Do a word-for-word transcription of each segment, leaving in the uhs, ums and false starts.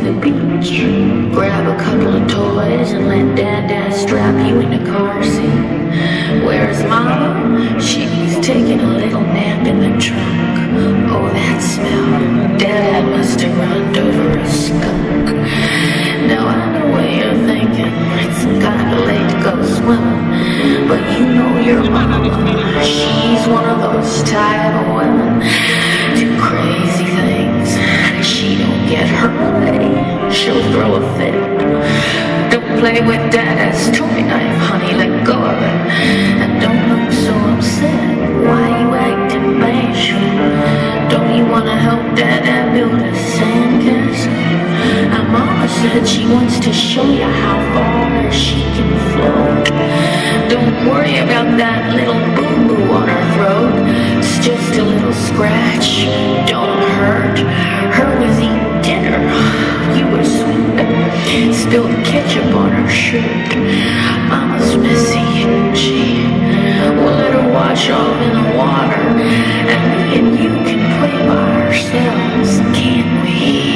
the beach. Grab a couple of toys and let Dad Dad strap you in the car seat. Where's Mama? She's taking a little nap in the trunk. Oh, that smell. Dad Dad must have run over a skunk. Now I know what you're thinking. It's kinda late to go swimming, but you know your mama. She's one of those type of women. Do crazy things. She don't get her way. She'll throw a fit. Don't play with Dad's toy knife, honey. Let go of it. And don't look so upset. Why you acting bashful? Don't you wanna help Dad build a sandcastle? And Mama said she wants to show you how far she can float. Don't worry about that little boo-boo on her throat. It's just a little scratch. Don't hurt. Her was eating dinner. You were sweet. Spilled ketchup on her shirt. Mama's messy, isn't she? We'll let her wash off in the water, and me and you can play by ourselves, can't we?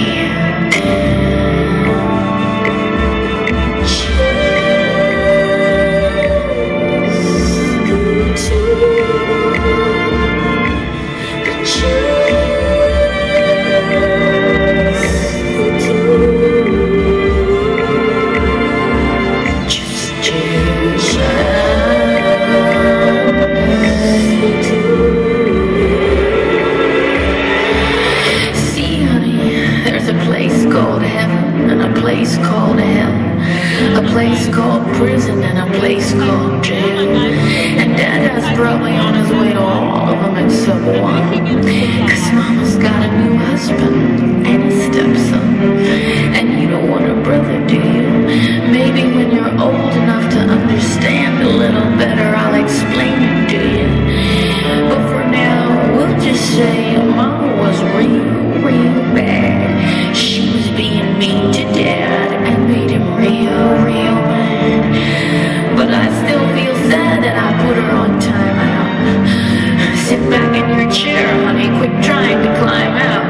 place called hell, a place called prison, and a place called jail. And Dada's probably on his way to all of them except one, 'cause Mama's got a new husband and a stepson. And you don't want a brother, do you? Maybe when you're old enough to understand a little better, I'll explain it to you. But for now, we'll just say Mama was real, real bad. She was being mean to Dad and made him real, real mad. But I still feel sad that I put her on timeout. Sit back in your chair, honey, quit trying to climb out.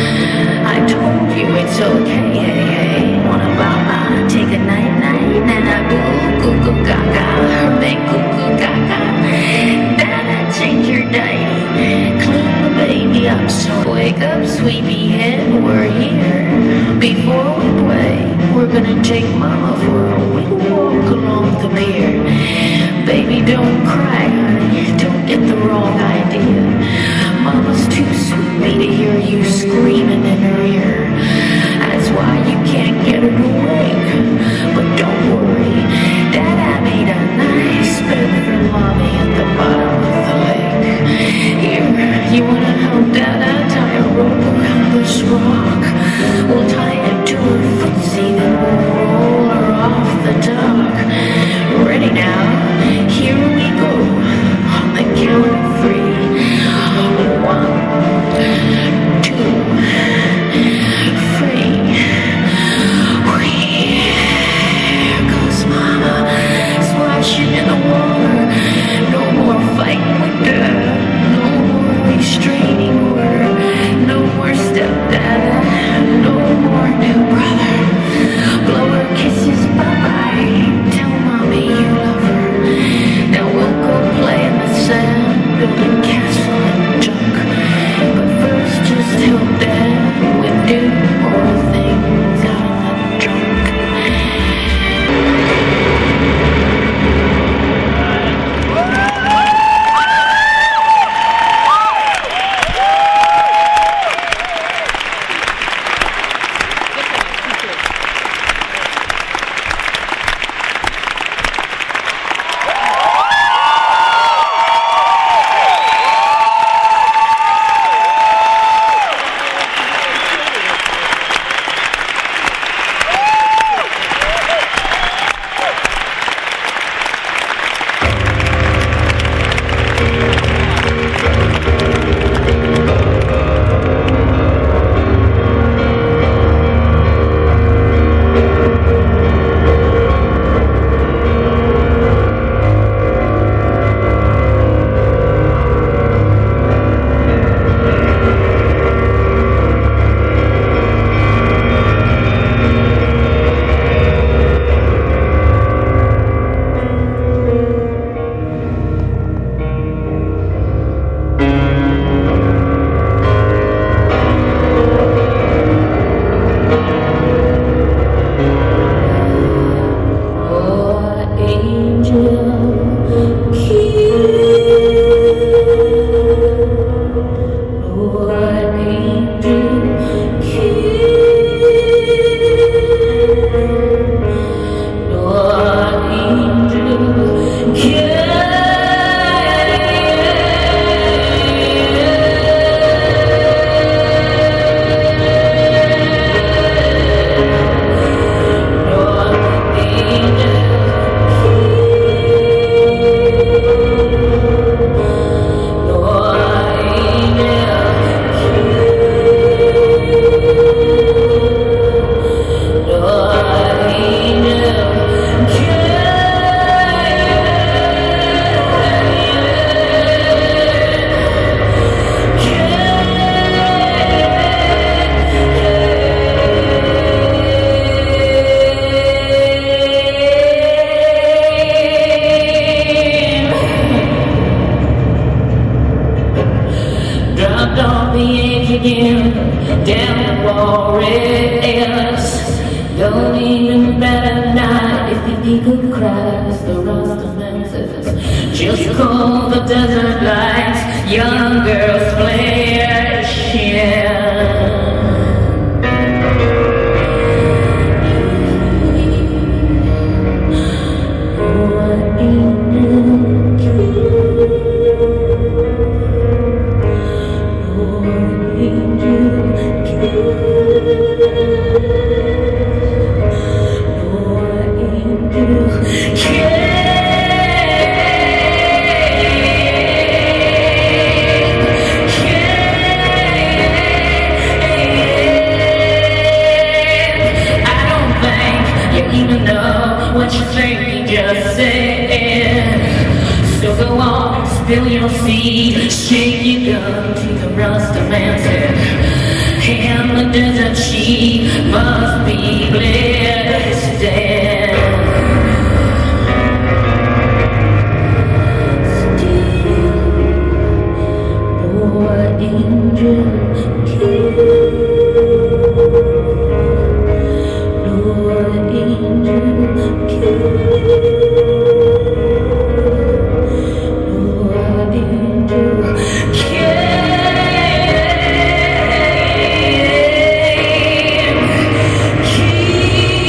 I told you it's okay, hey, hey. Wanna baba, take a night-night, and I boo, goo goo gaga, her make goo goo gaga. Dada, change your diet, clean the baby up, so wake up, sweetie head, we're here. Before we play, we're gonna take Mama for a wee walk along the pier. Baby, don't cry, honey, don't get the wrong idea. Mama's too sweet to hear you screaming in her ear. That's why you can't get her awake. But don't worry, Dada made a nice bed for Mommy at the bottom of the lake. Here, you wanna help Dada tie a rope around this rock? We'll tie it to her footsie, then we'll roll her off the dock. Ready now? Here we go. On the count of three. One, Down the forest, don't even bat at night if the eagle cries. The rust of Memphis, just call the desert lights, young girls flash, yeah. What you think you just said. So go on, spill your seed, shake your gun to the rust of Memphis. In the desert she must be blessed dead. Still, Lord angel kill. Lord angel kill. Lord angel kill. Kill.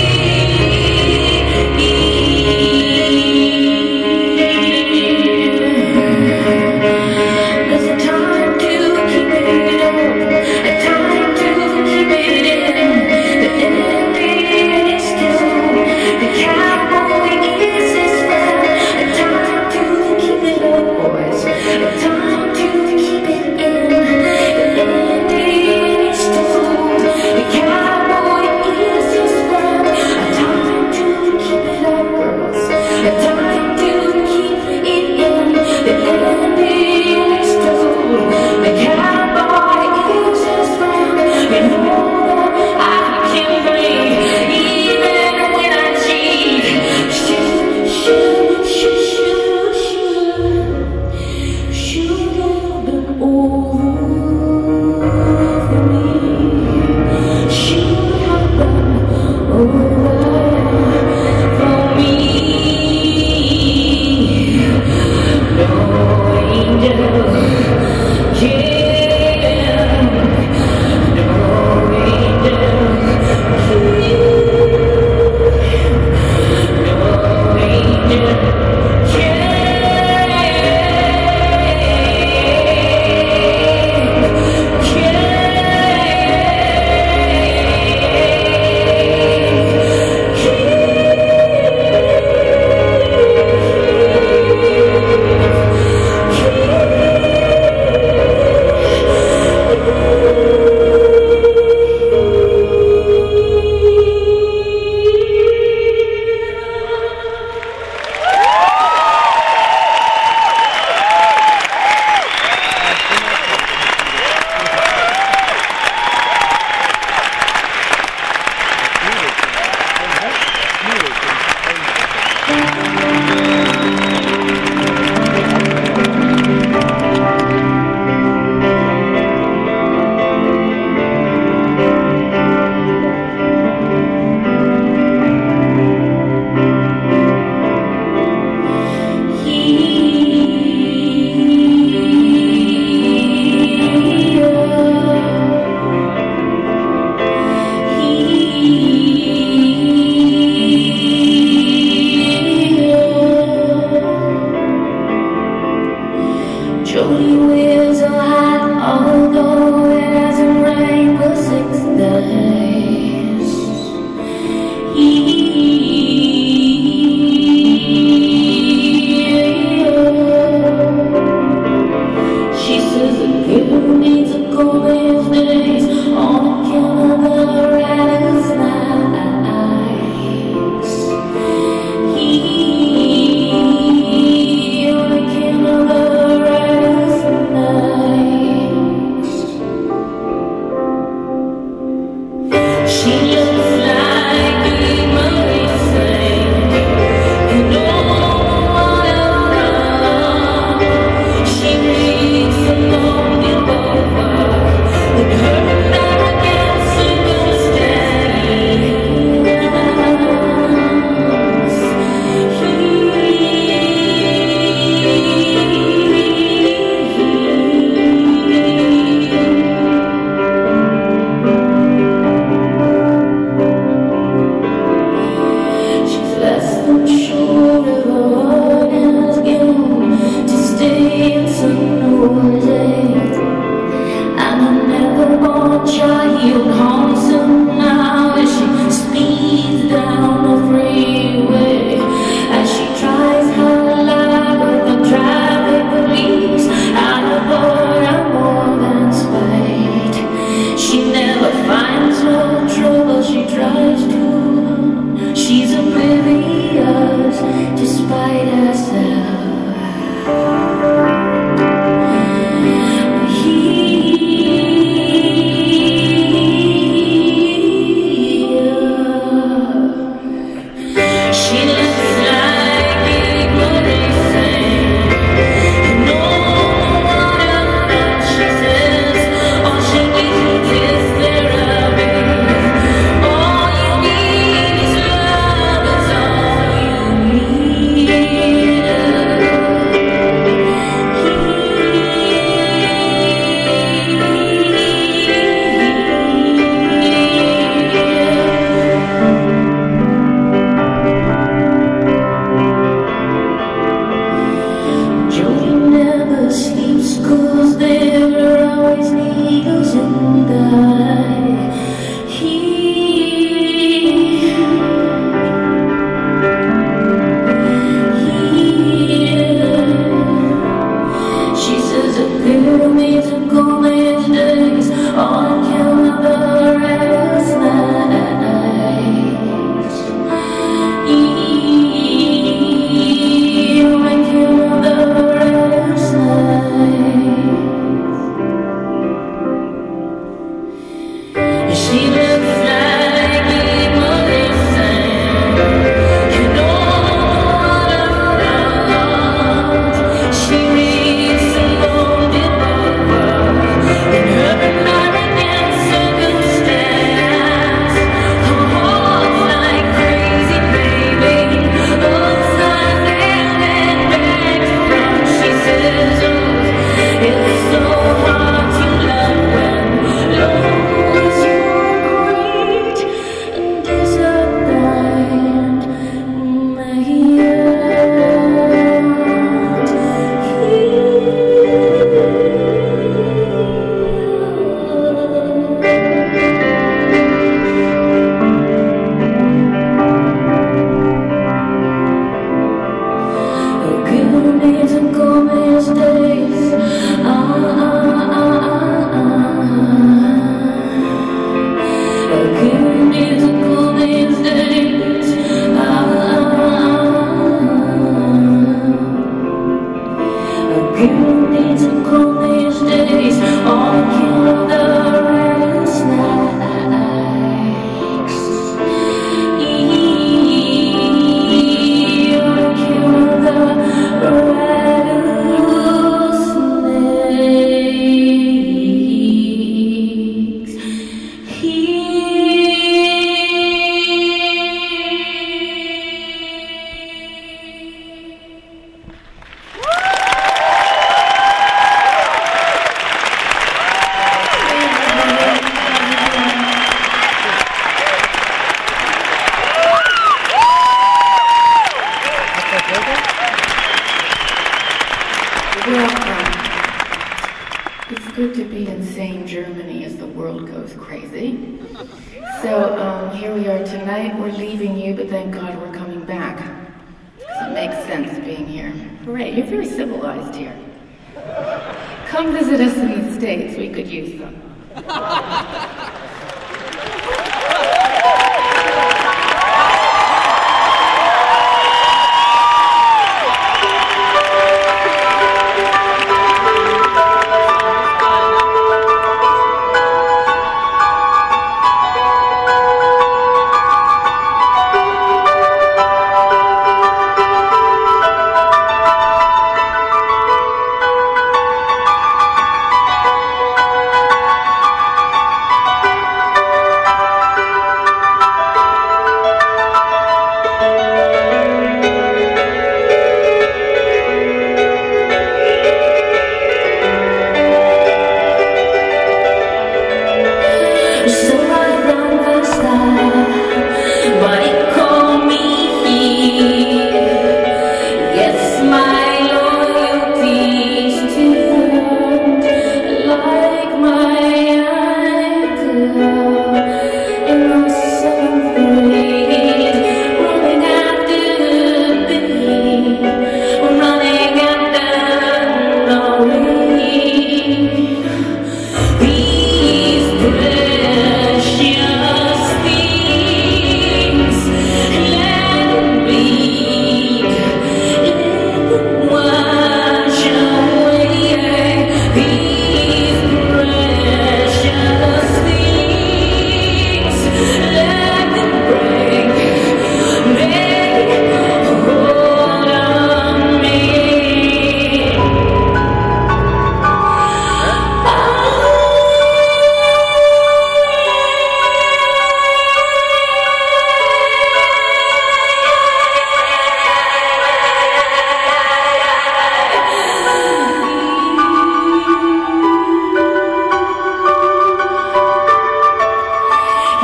what trouble she tries to. She's oblivious despite herself.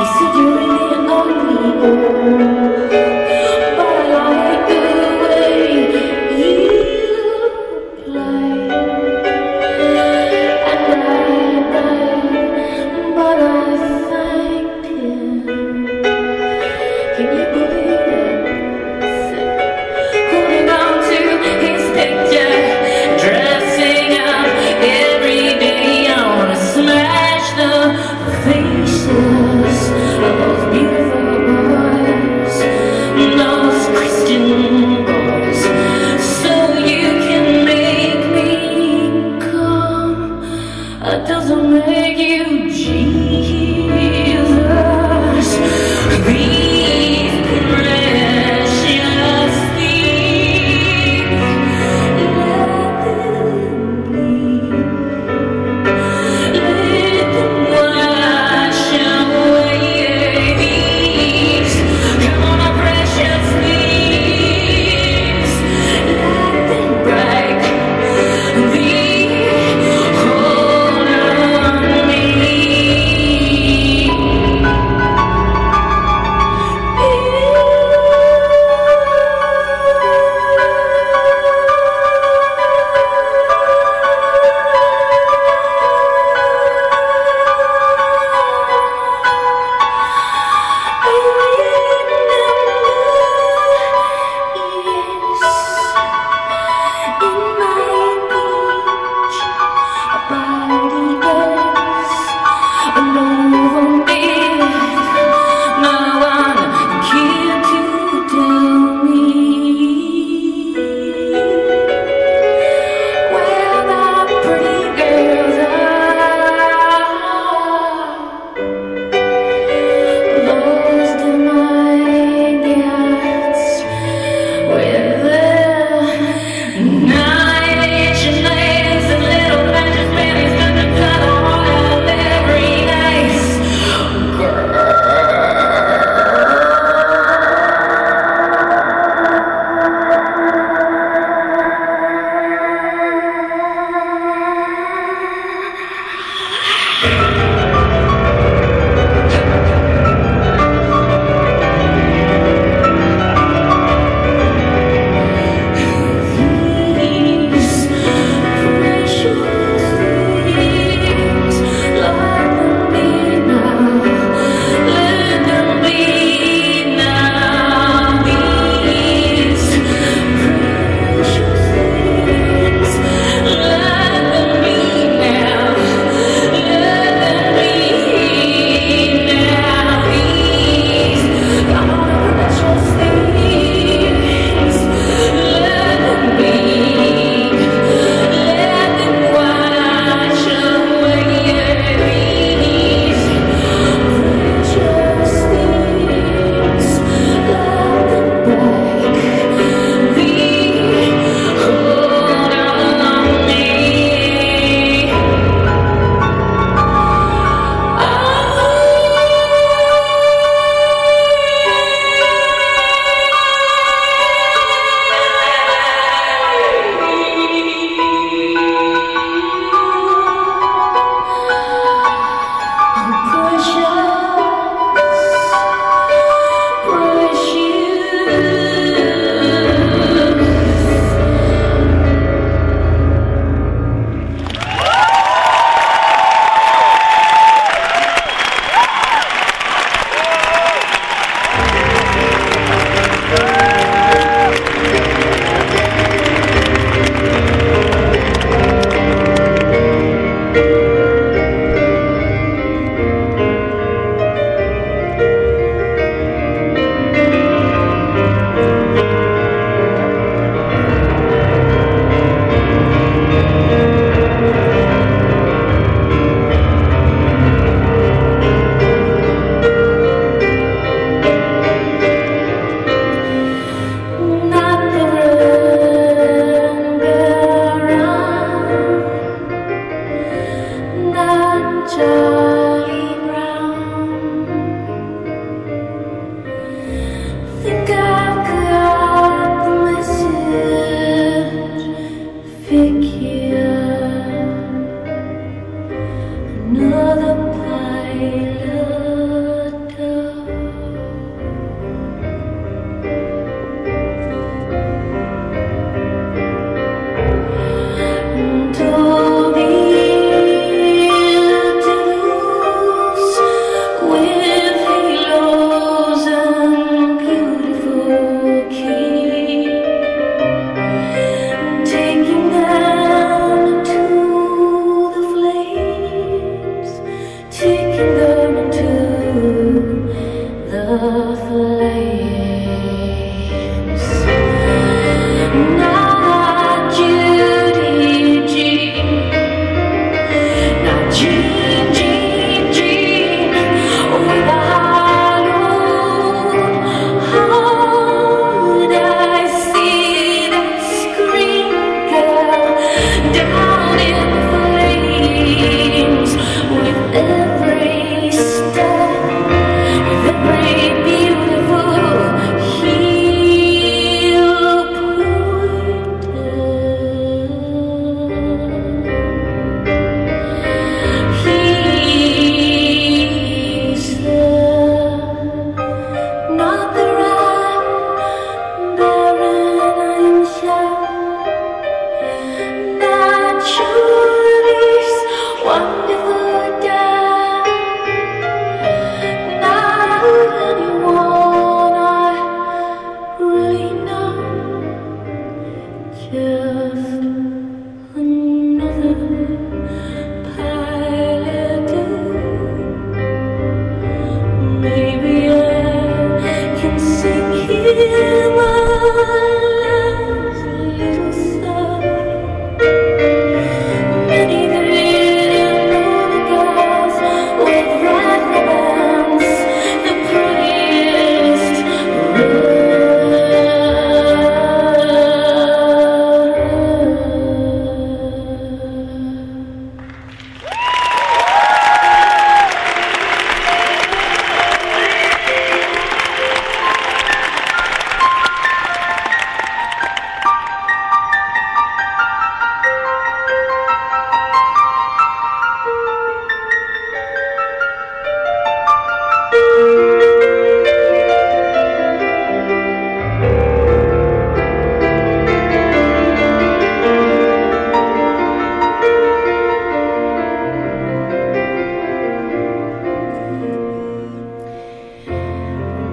said you're really an ugly girl, but I like the way you play. And right, right, but I thanked him. Can you believe it? Holding on to his picture, dressing up every day. I wanna smash the faces of those beautiful boys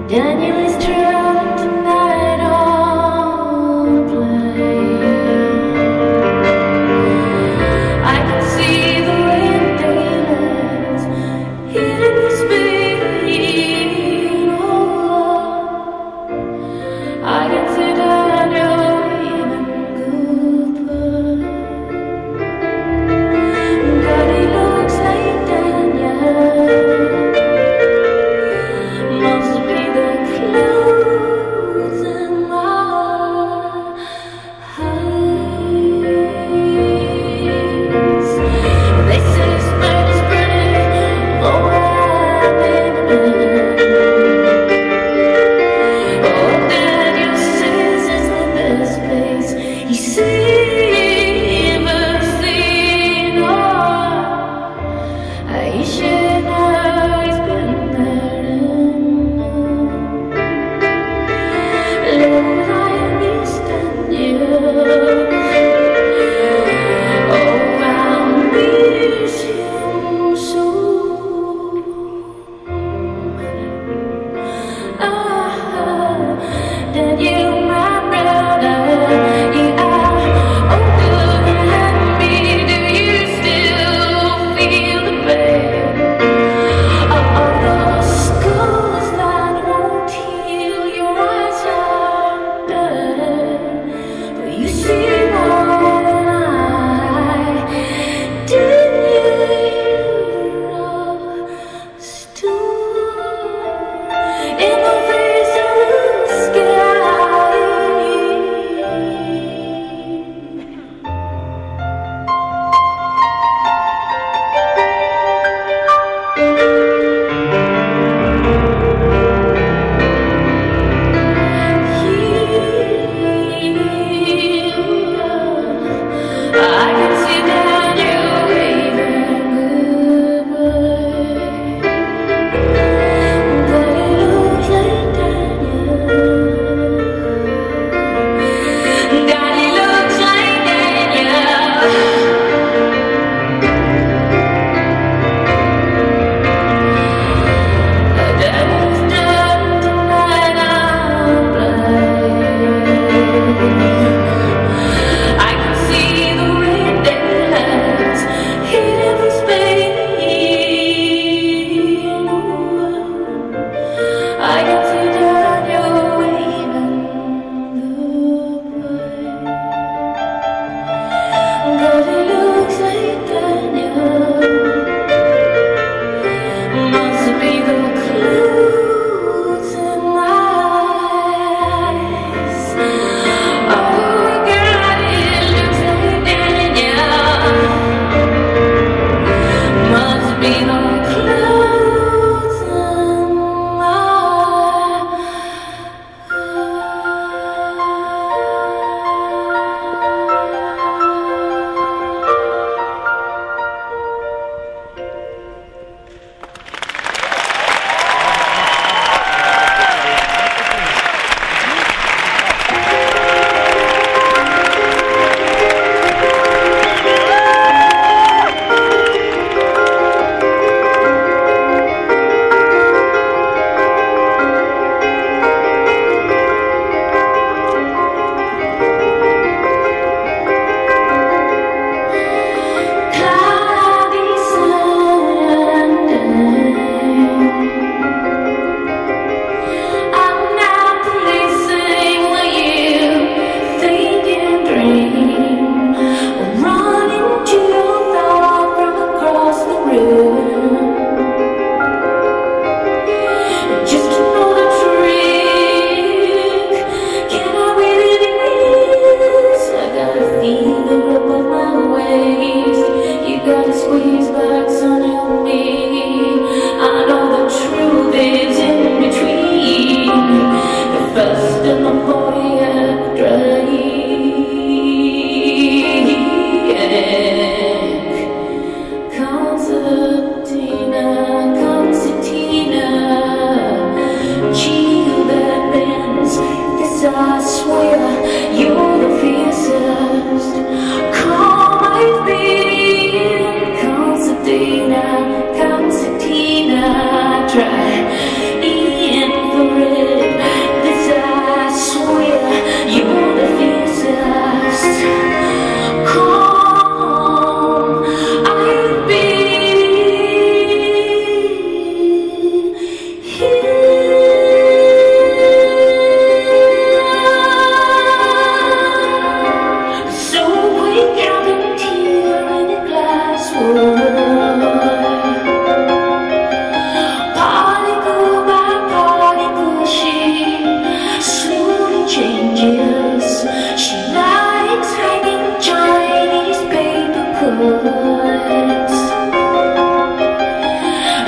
Daniel is trapped tonight on a plane. I can see the red daylights hitting the speed. Oh, I can see Daniel waving goodbye. God, he looks like Daniel. Must be the cloud.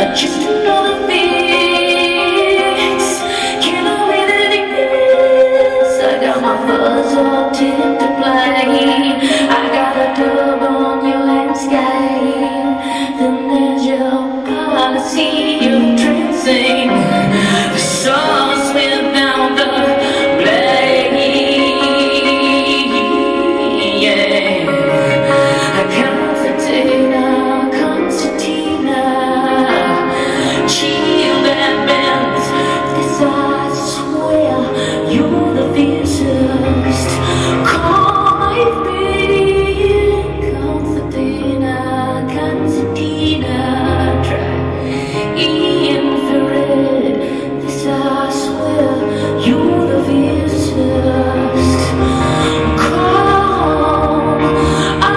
just another fix. Can I wait that it is? I got my fuzz all tipped to play. I got a dub on your landscape. Then there's your policy of trancing the sauce without the blade. Yeah, Concertina, Concertina, chill that bends. This I swear, you're the fiercest. Call my baby, Concertina, Concertina, try infrared. This I swear, you're the fiercest. Call I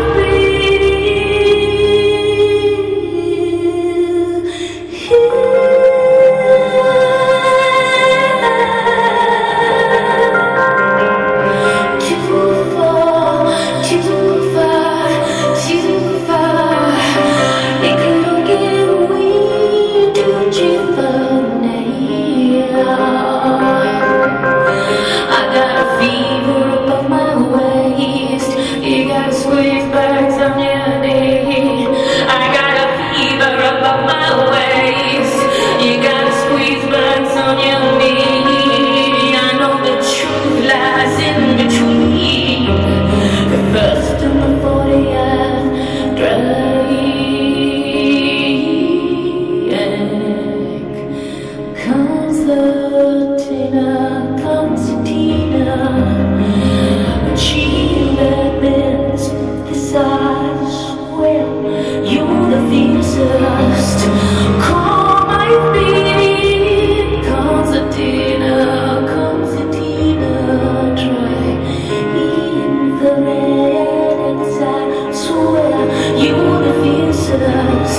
Concertina, Concertina, chill that bends. This I swear, you're the fiercest. Call my baby, Concertina, Concertina, try infrared. This I swear, you're the fiercest.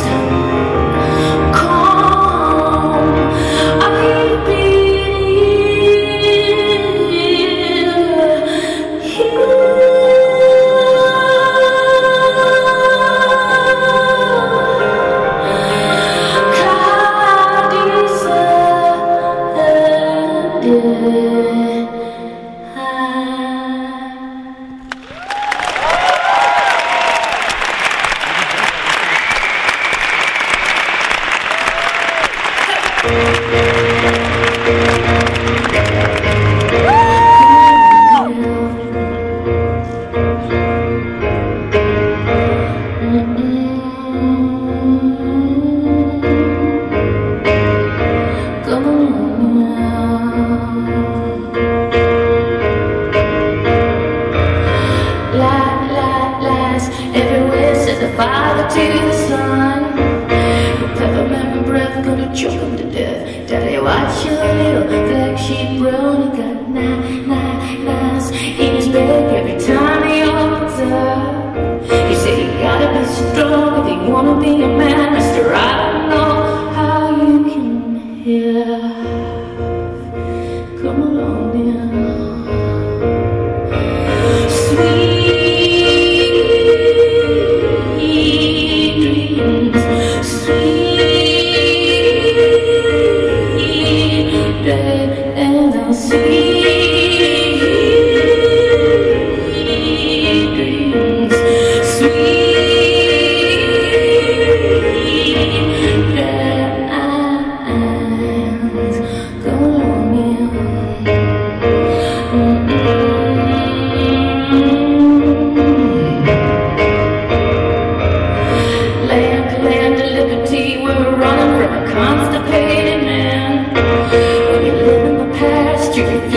Father to the son, peppermint breath gonna choke him to death. Daddy, watch your little black sheep brownie got nine, nine, nines in his bag every time he opens up. He said you gotta be strong if you wanna be a man, mister. I don't know how you can hear. Come along now, sweet. And I'll sweet dreams, sweet dreams, go on in. Land, land of liberty, we're running from a constipated man. You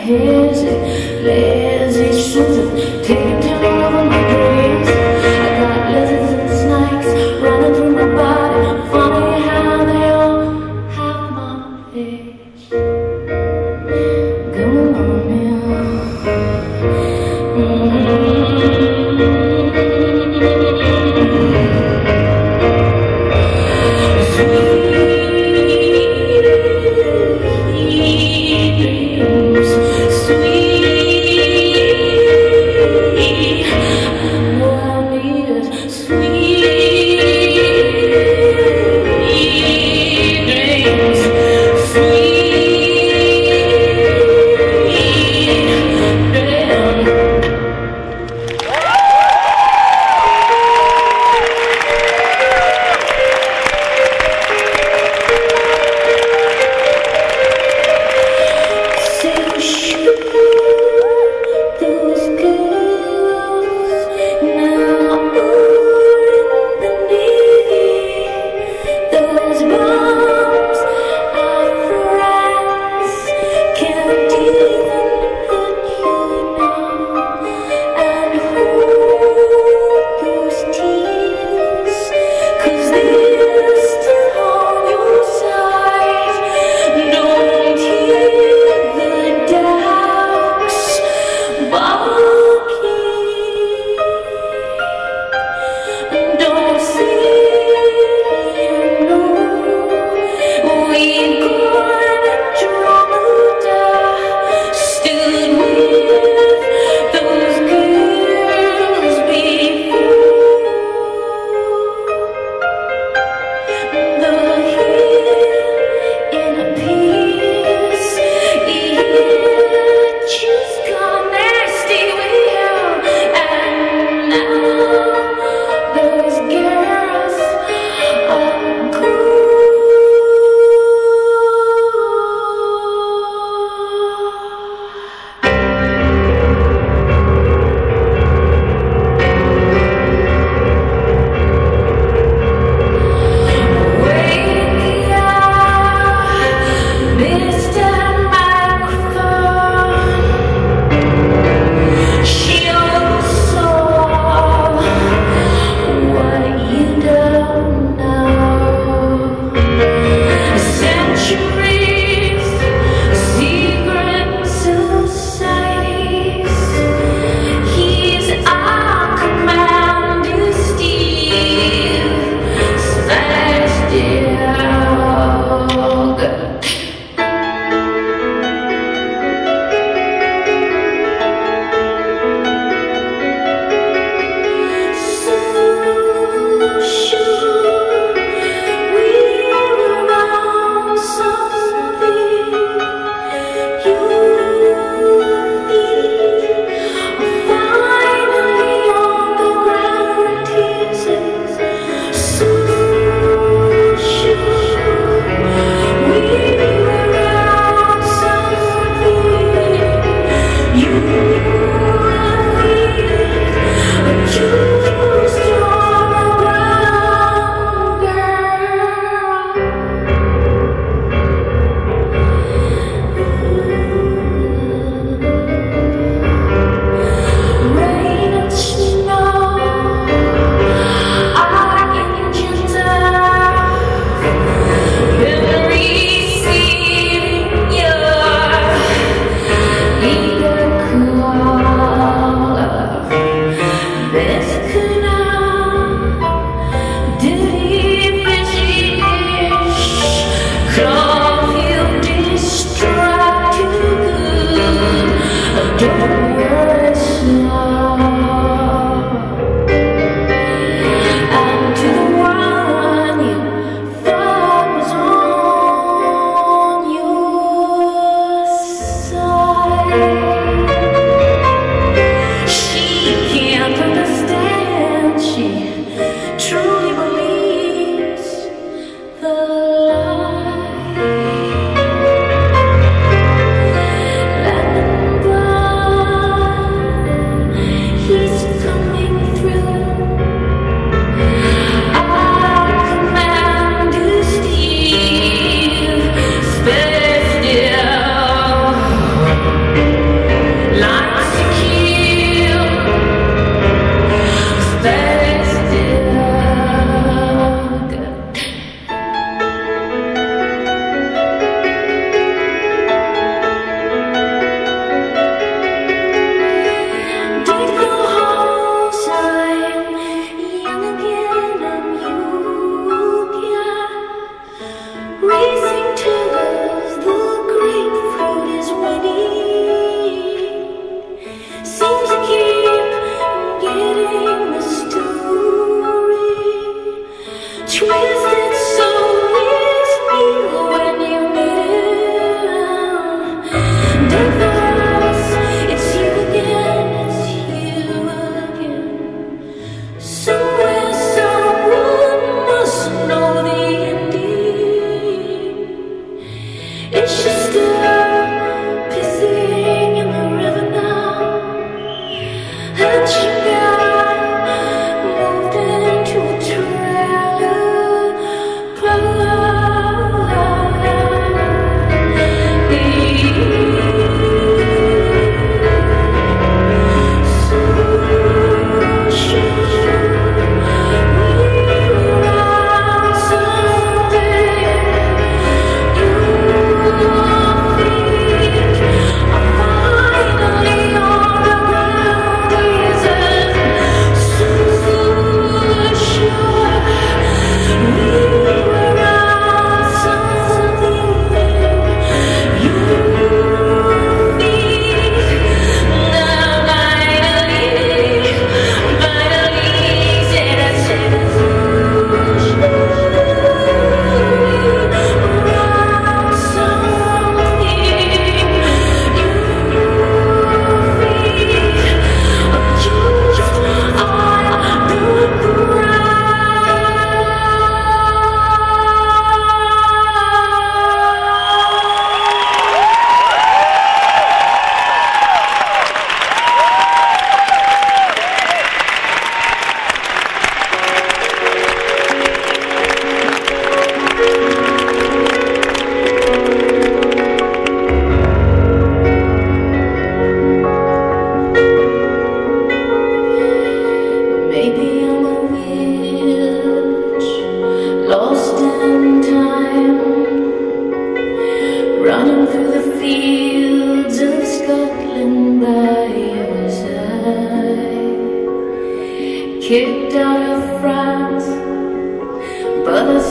hazy, lazy Susan, taking time all over my dreams. I got lizards and snakes running through my body. Funny how they all have my age. Come on now. Sweet dreams, sweet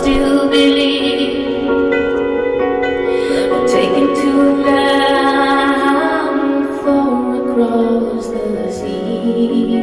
still believe. Taken to a land far across the sea.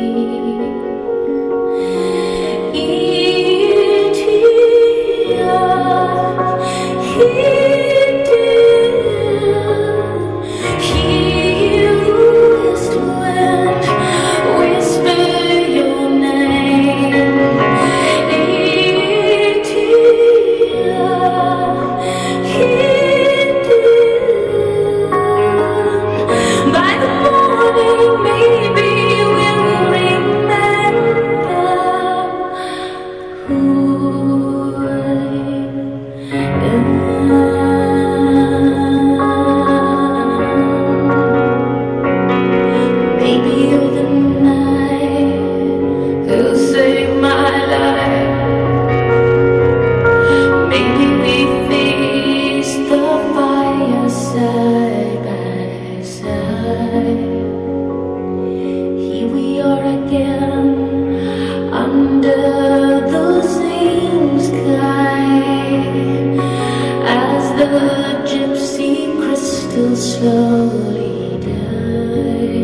Slowly die.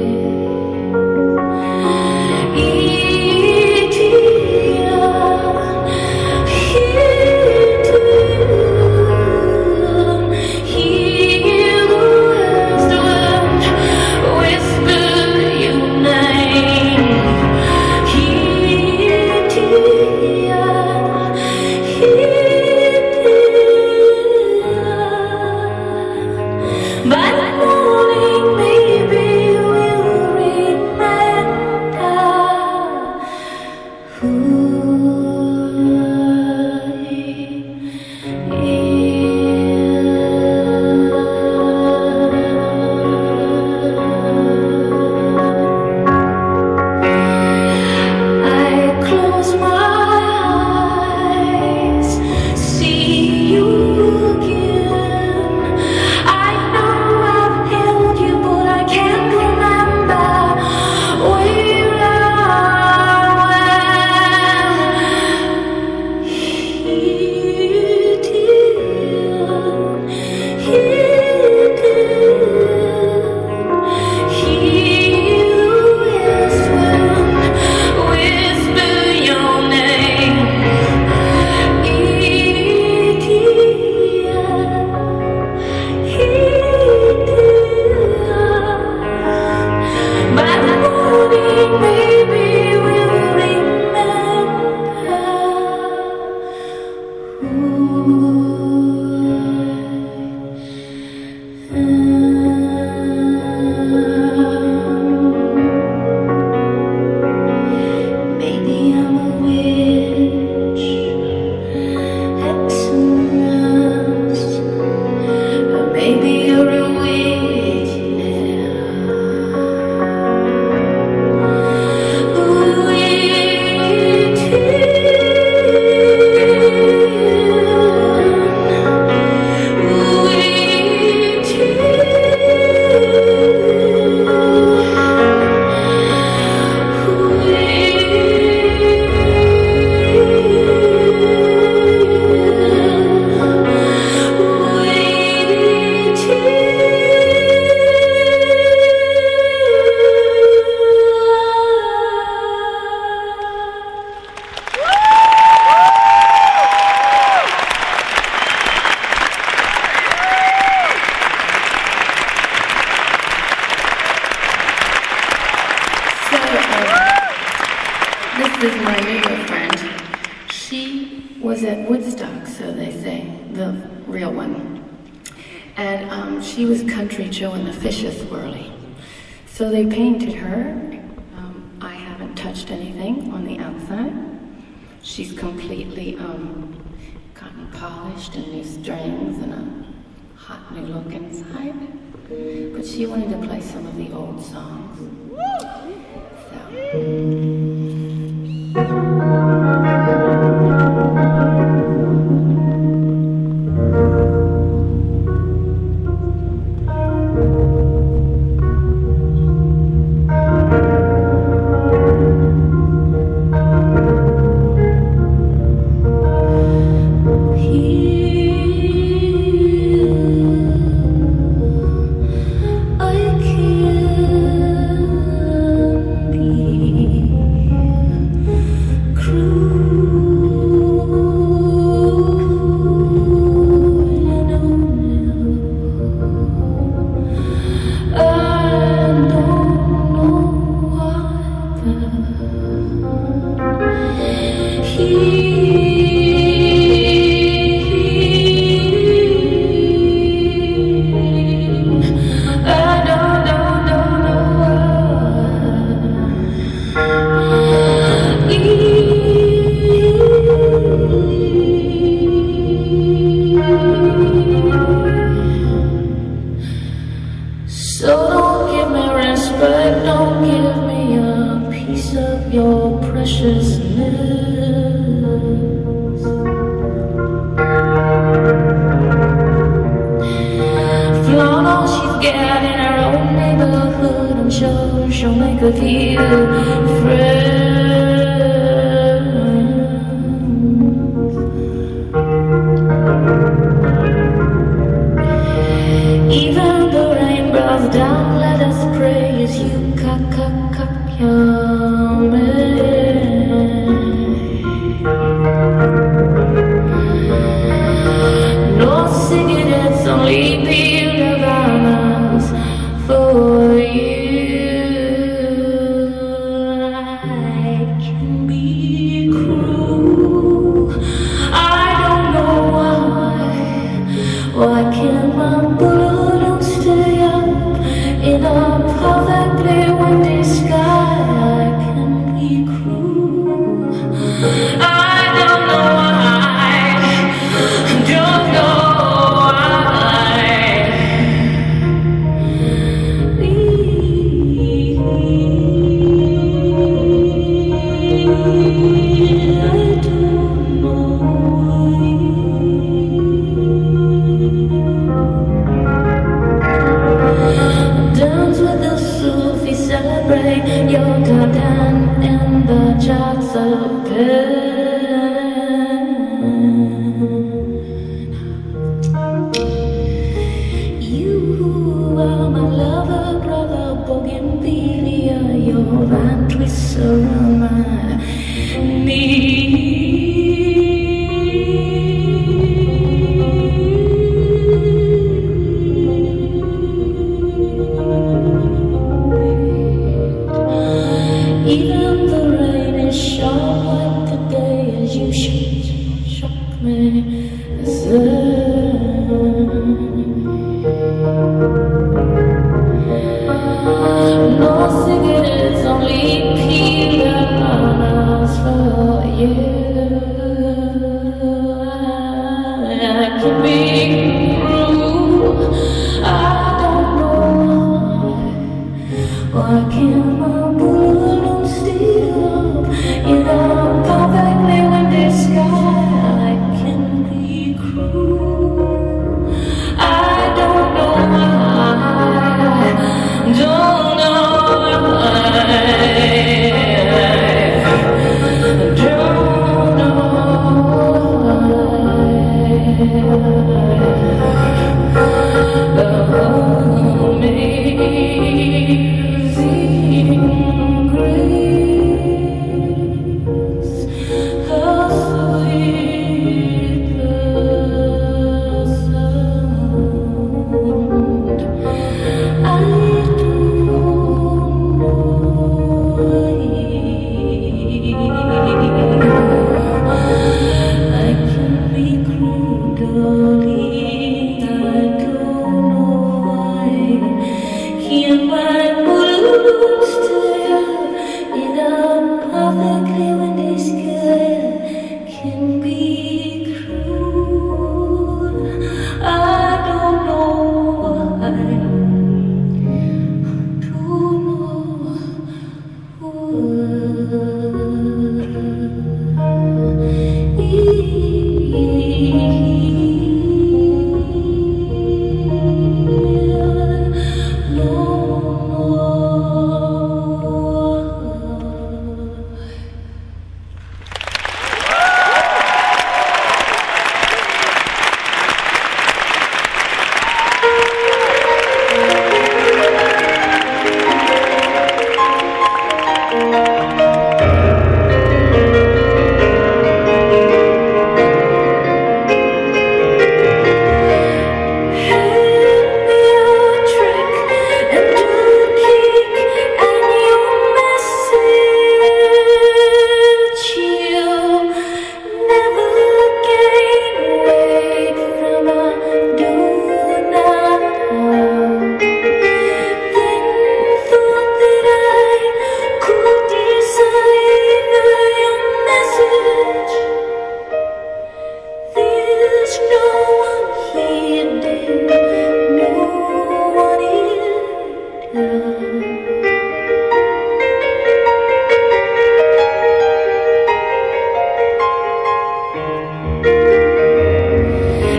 This is my neighbor friend. She was at Woodstock, so they say, the real one. And um, she was Country Joe and the Fisher Swirly. So they painted her. Um, I haven't touched anything on the outside. She's completely um, cotton polished and new strings and a hot new look inside. But she wanted to play some of the old songs. So.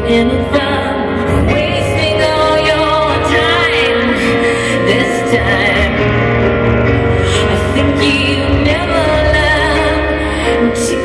And if I'm wasting all your time this time, I think you never learn to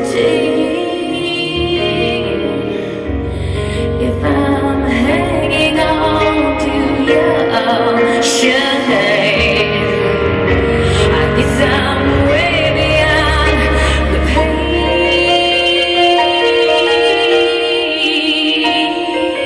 take. If I'm hanging on to your shade, I guess I'm way beyond the pain.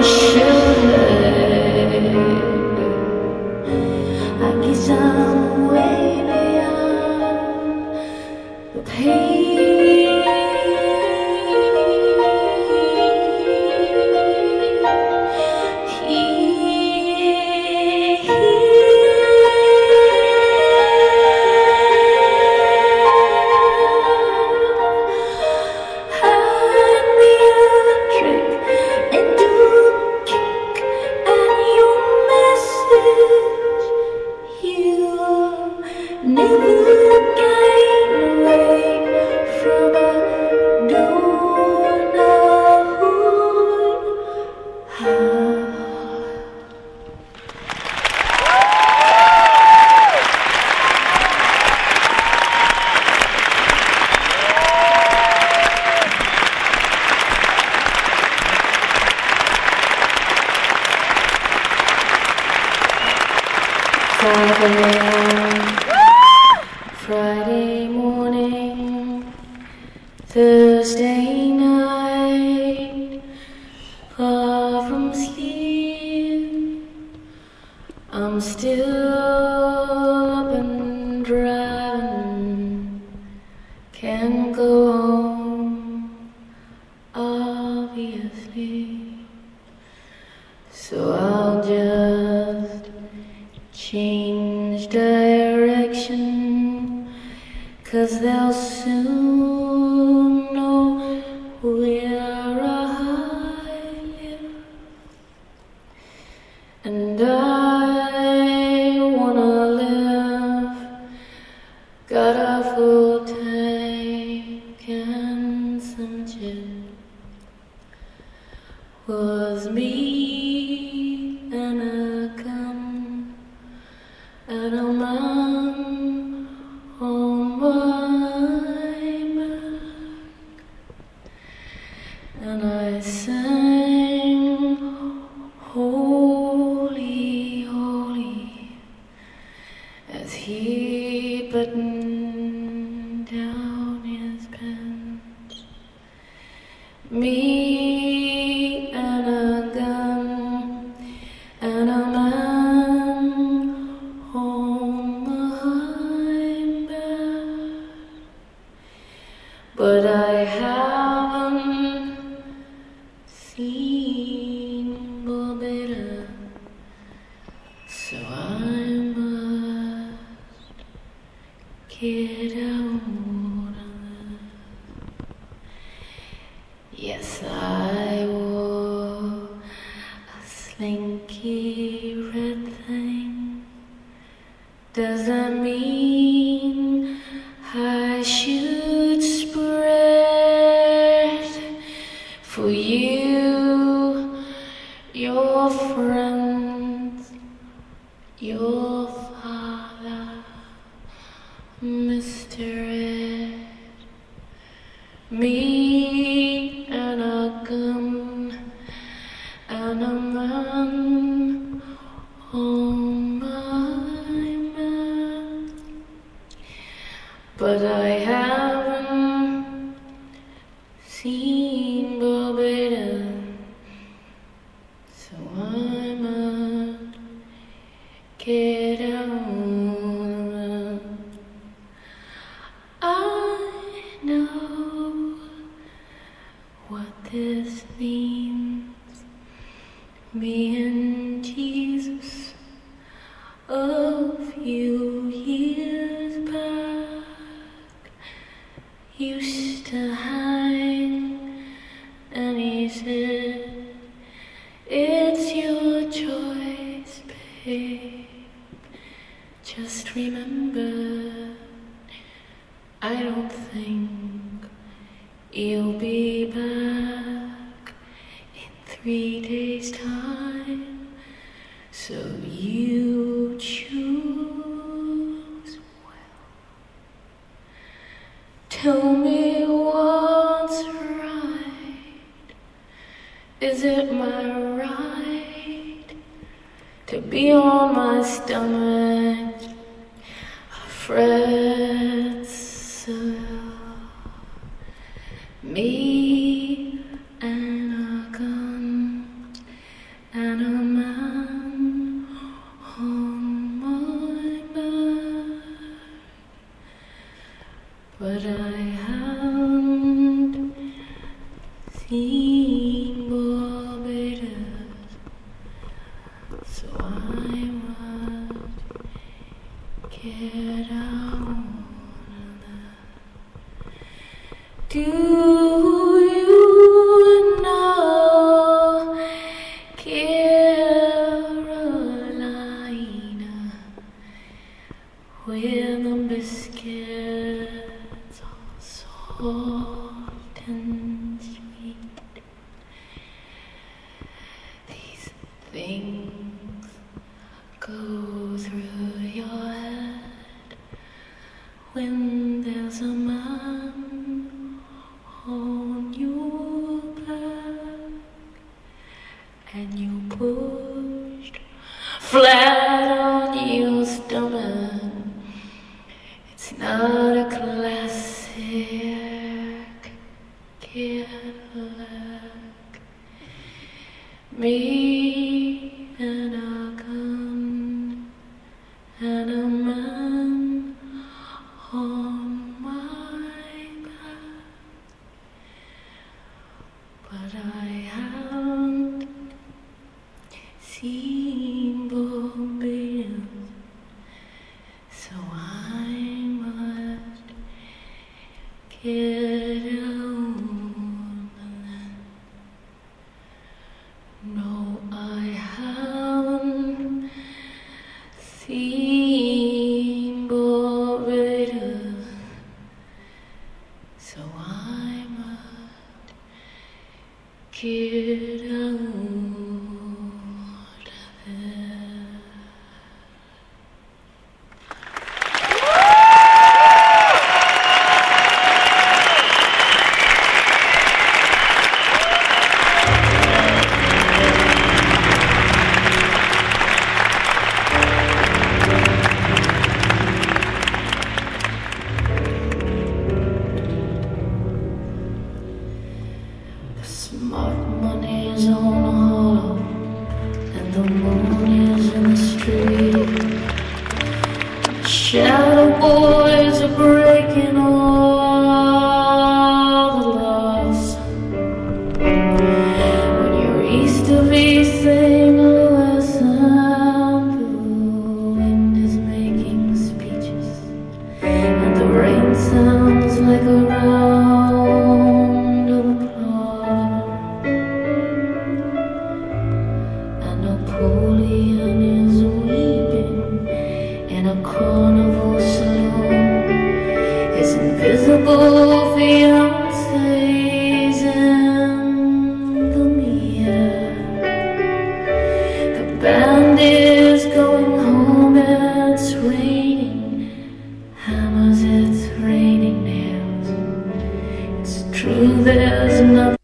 Friday morning, Thursday night, far from sleep, I'm still up and driving, can't go home, obviously, so I'll just change direction, 'cause they'll soon know where I live. And I wanna live, got a full tank and some gin. Was me and a gun and a man on my back, and I sang holy, holy, as he buttoned down his pants. Me and a gun and a man on my back, but I haven't seen Bobetta, so I must get out of it. Yes, I wore a slinky red thing. Does that mean I should spread for you, your friends, your father, Mister Ed? Me and a gun and a man on my man, but I haven't seen Bobetta, so I must get out of it. I know what this means. Me and Jesus a few years back used to hang, and he said, it's your choice, babe. Just remember, I don't think you'll be back in three days' time, so you choose well. Tell me what's right. Is it my right to be on my stomach, afraid so? Me and a gun soft and sweet. These things go through your head when there's a man on your back and you pushed flat on your stomach. It's not a classic Cadillac. Me and a gun and a man on my back, but I haven't seen Barbados, so I must get out. No, I haven't seen Barbados, so I must get out of there. Smart money is on a hollow, and the moon is in the street. Shadow boys are breaking all the laws. When you're east of East Saint Louis and the wind is making speeches, and the rain sounds like a round of applause. Napoleon is weeping in a carnival saloon. His invisible fiancee's in the mirror. The band is going home and it's raining hammers, it's raining nails. It's true, there's nothing.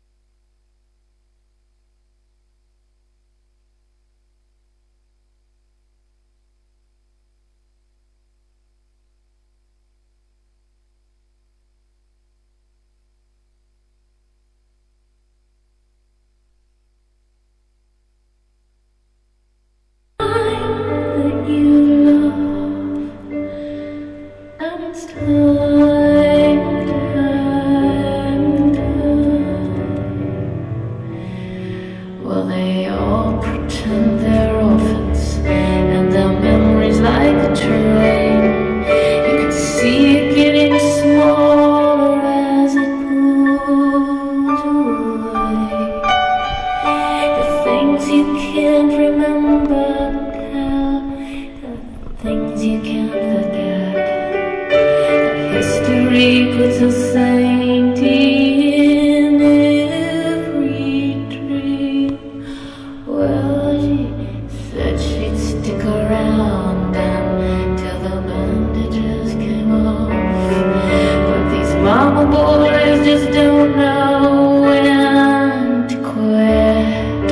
Well, they all pretend they're orphans, and their memories like a train. You can see it getting smaller as it pulls away. The things you can't remember, the things you can't forget. History puts a saint in every dream. Well, she said she'd stick around until the bandages came off. But these mama boys just don't know when to quit.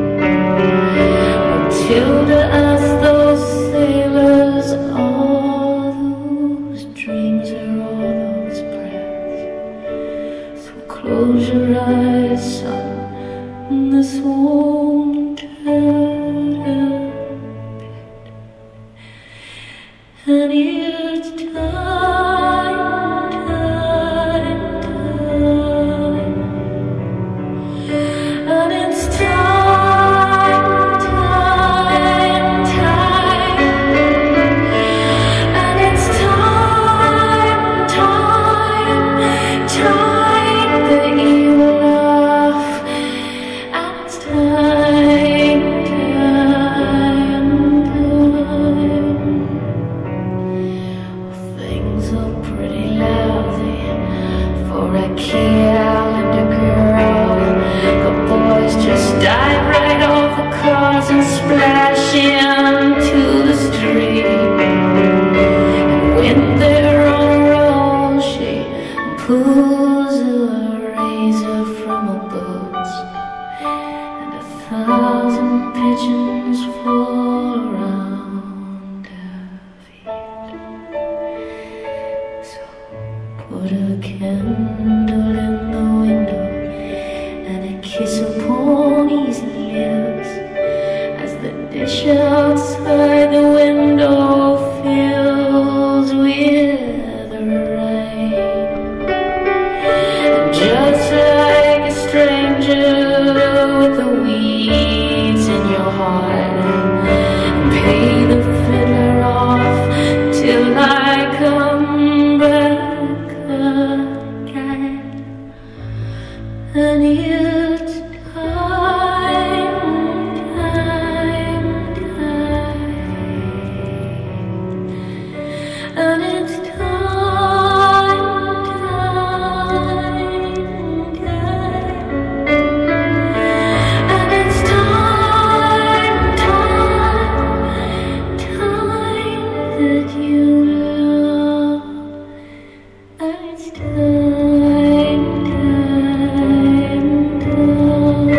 Matilda asked those sailors, all those dreams are all those prayers. So close your eyes, son, this won't hurt a bit. And it's time, time, time. And it's time, time, time. And it's time, time, time that you laugh. And it's time, time. a calendar girl. The boys just dive right off the cars and splash into the street. And when they're on a roll, she pulls a razor from her boots, and a thousand pigeons fall around her feet. So put a candle in the window and a kiss upon his lips, as the dish outside the window fills with rain. And just like a stranger with the weeds in your heart, pay the fiddler off till I come back again. And it's time, time, time, and it's time, time, time, and it's time, time, time that you love, and it's time, time, time,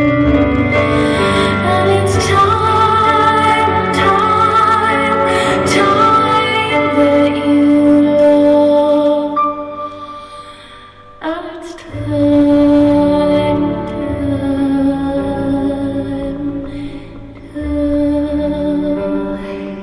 and it's time, time, time that you love, and it's time, time, time.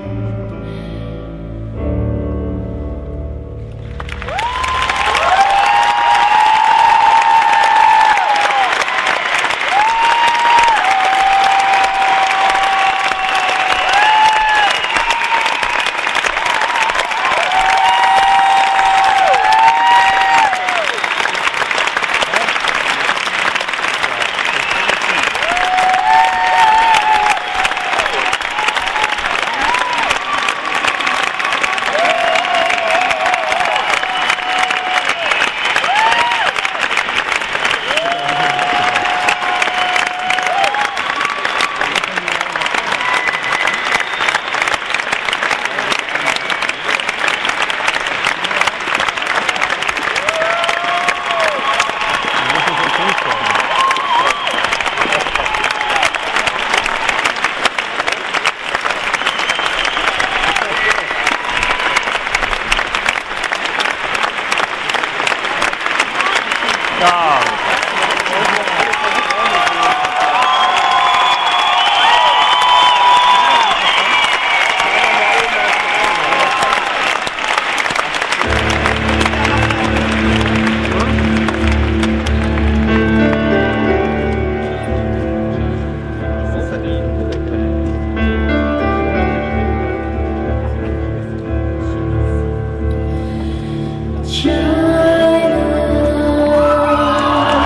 China.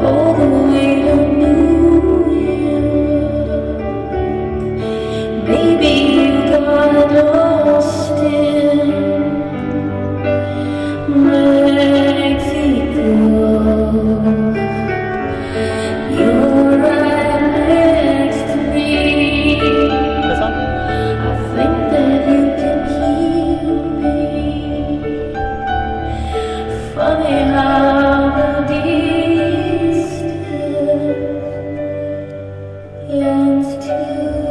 all the way I knew you. Maybe you got lost in Mexico. You're right next to me. I think that you can hear me. Funny how the distance yearns to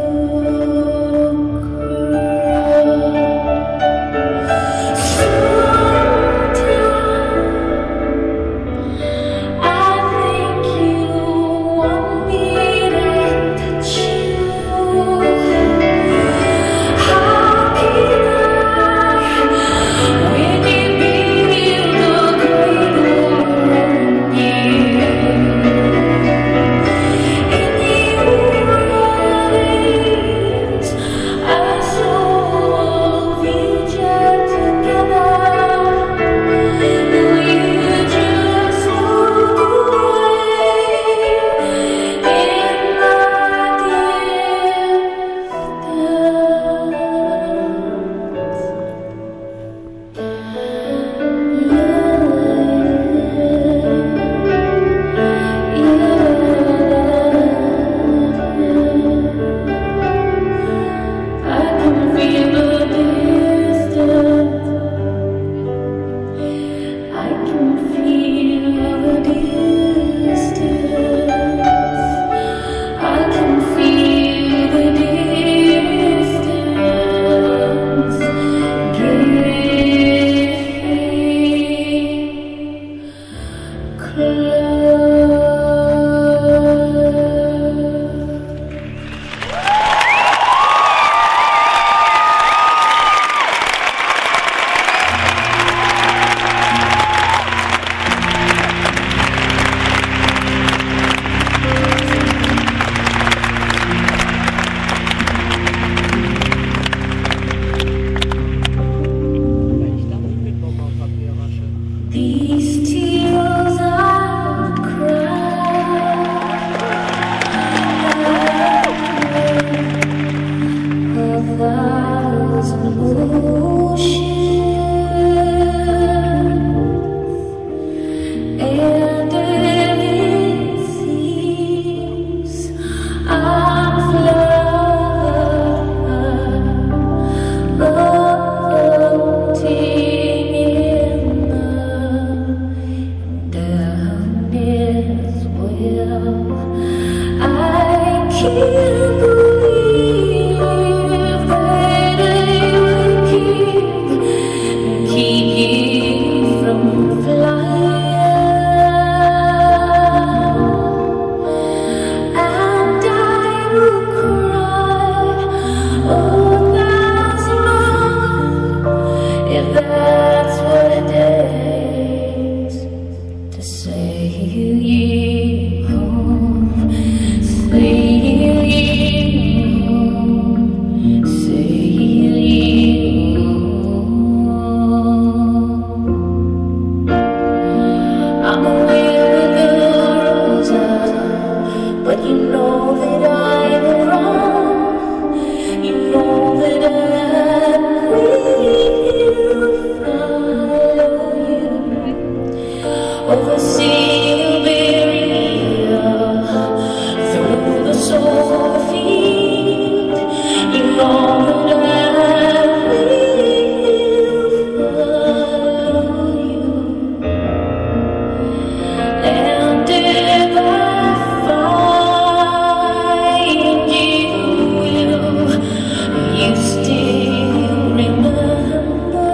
these tears I've cried, a thousand oceans, and it seems I'm floating I can't believe that I will keep, keep you from flying, and I will cry a thousand more if that's what it takes to say you home. I'm aware of the rules are, but you know that I am wrong. You know that I will follow you over Siberia, through the solar field. You know that I will follow you, and if I find you, will you still remember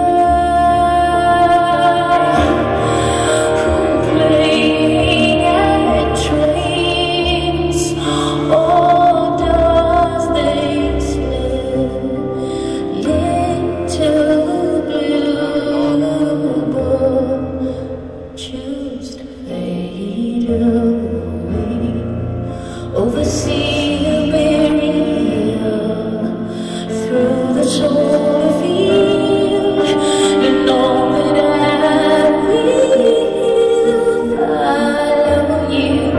who playing at trains, or does they slip into blue, but choose to fade away over Siberia, through the solar field? You know that I will follow you.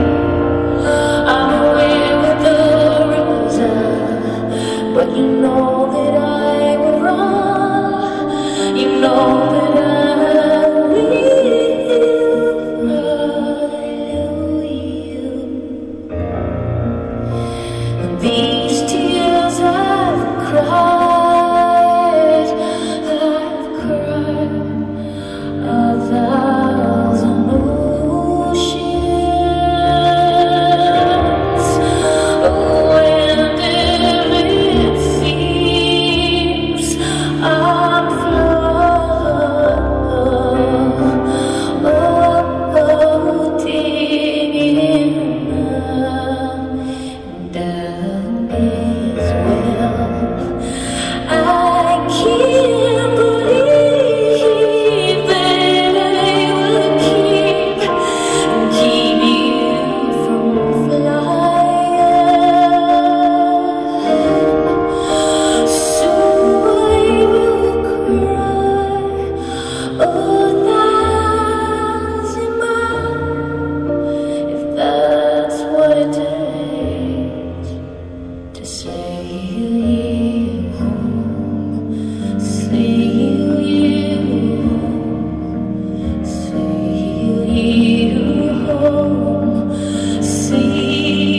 it takes to see you home, see you home, see you home, see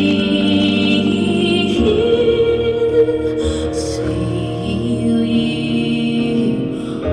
you, see you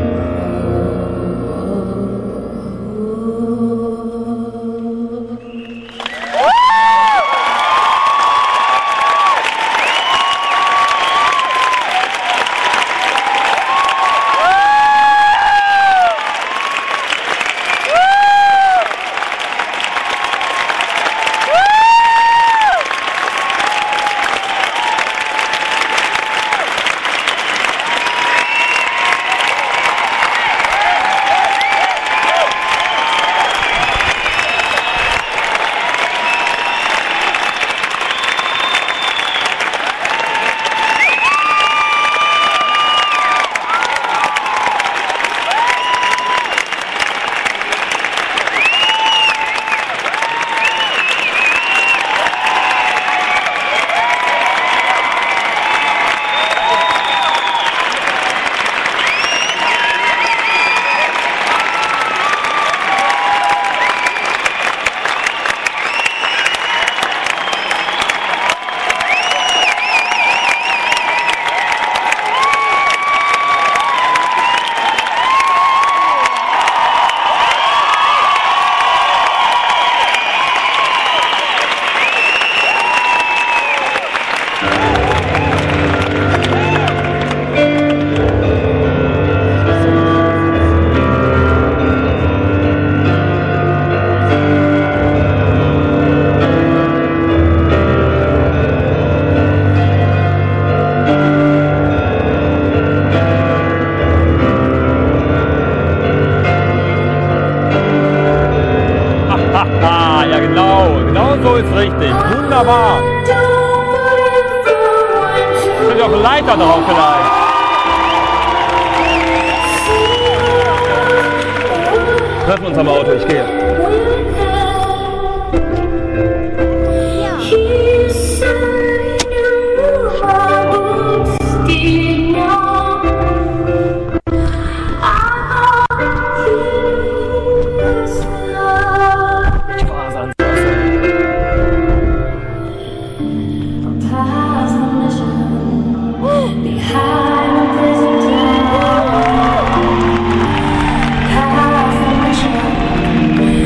Ja, genau. Genau so ist richtig. Wunderbar. Sind auch Leiter drauf vielleicht. Treffen uns am Auto, ich gehe. Behind the prison tower, past the mission.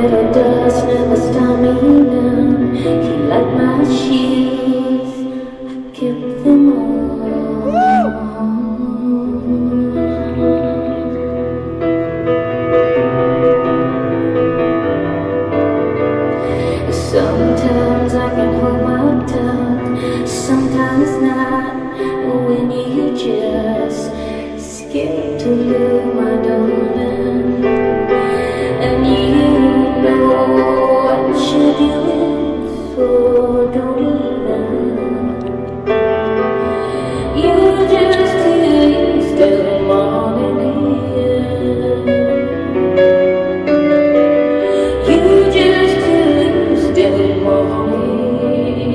little dust never stop me now. He liked my shoes, I kept them on. Sometimes I can hold my tongue, sometimes not. When you just skip to lose my darling, and you know what you're doing, so don't even. You just too used to the morning air. You just too used to the morning.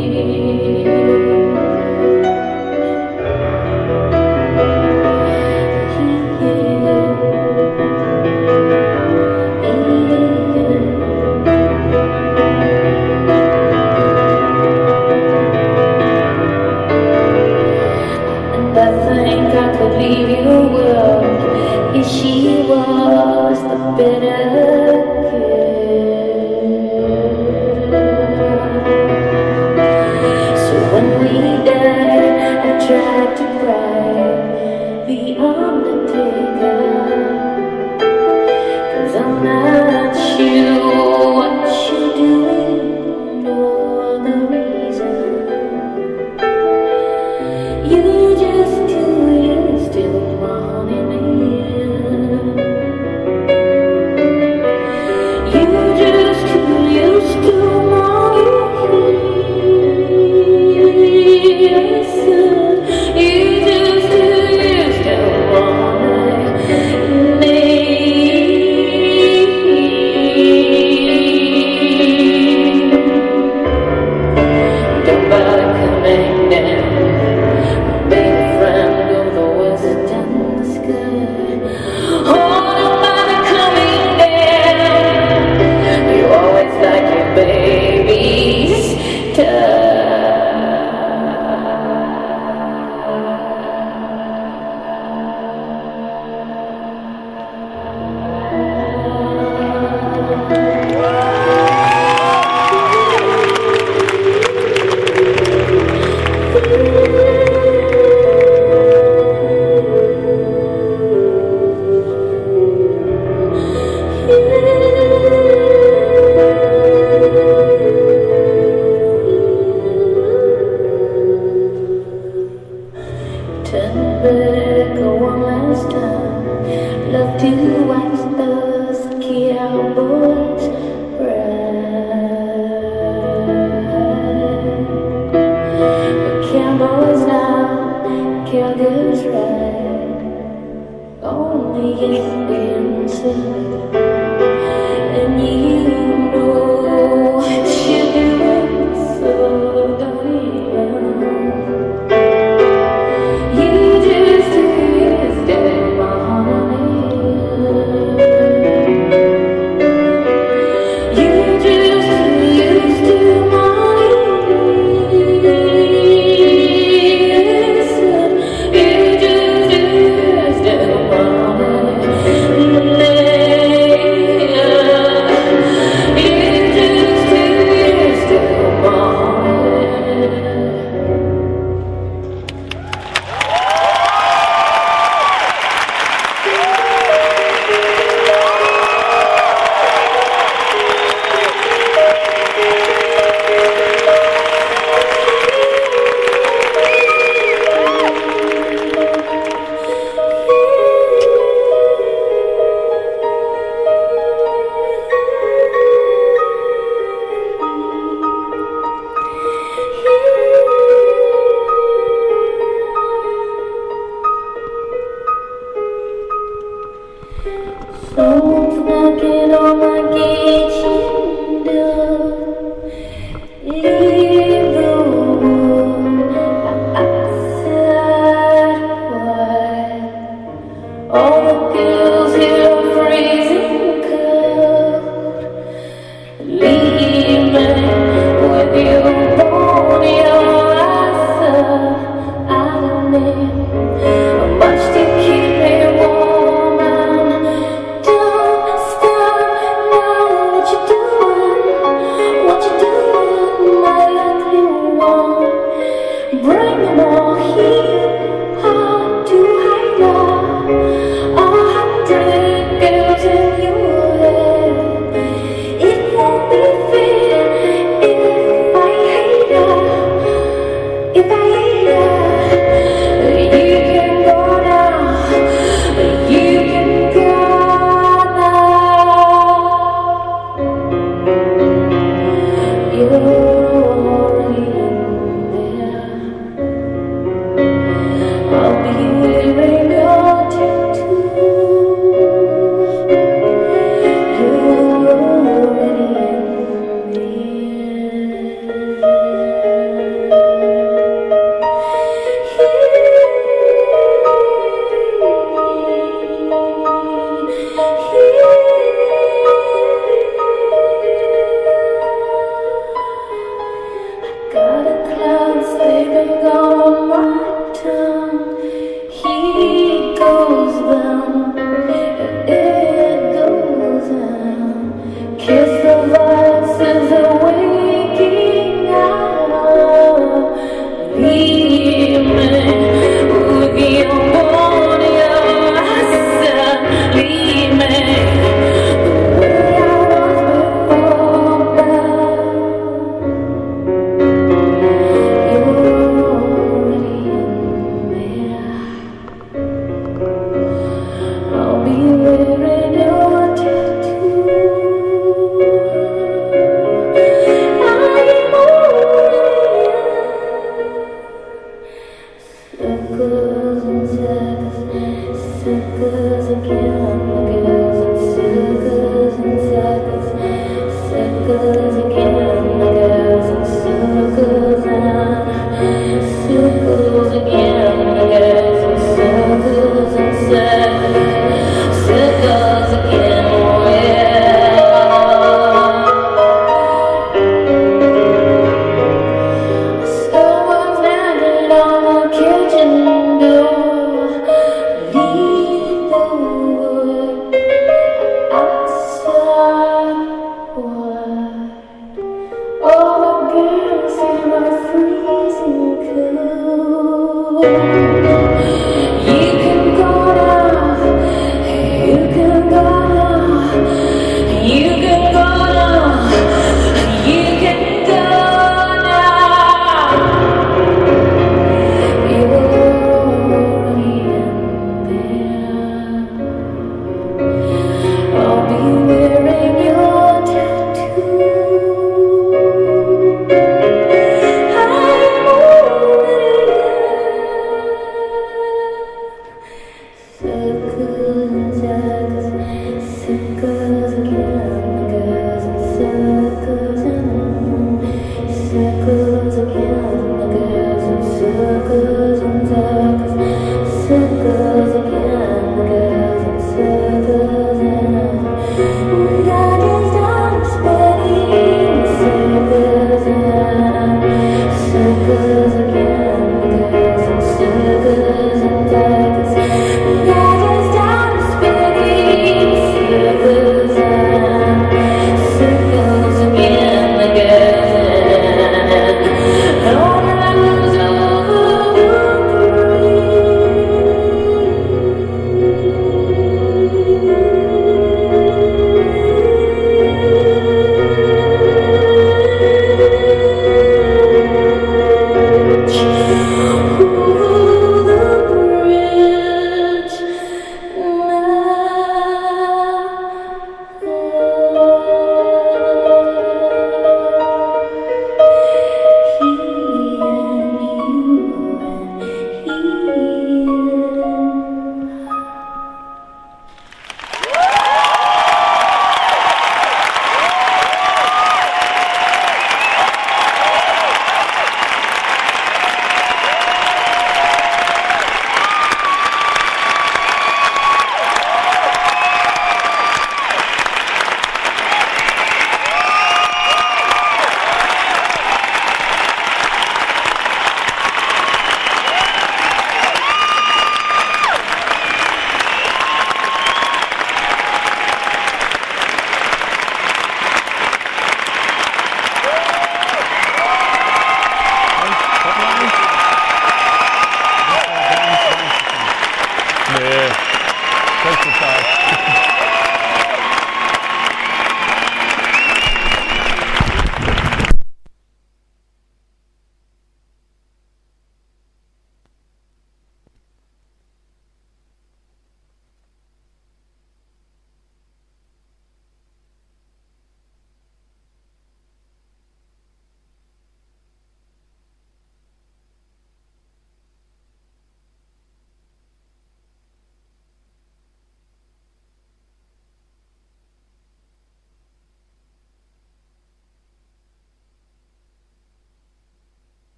Circles again, circles